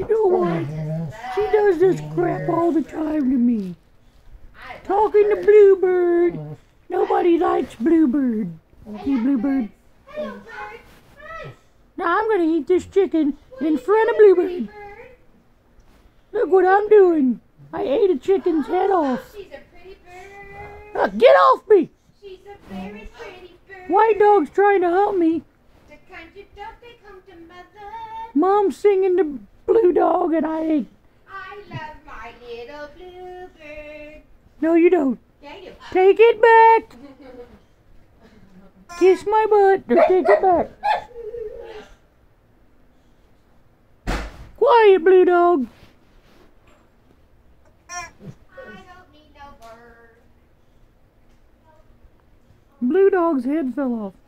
You know what? She does this crap all the time to me. Talking to Bluebird. Nobody likes Bluebird. See Bluebird? Now I'm gonna eat this chicken in front of Bluebird. Look what I'm doing. I ate a chicken's head off. She's a pretty bird. Get off me! She's a very pretty bird. White dog's trying to help me. The country dog, they come to mother. Mom's singing the blue dog and I ate. I love my little bluebird. No, you don't. Yeah, you. Take it back. Kiss my butt or take it back. Quiet, blue dog. I don't need no bird. Blue dog's head fell off.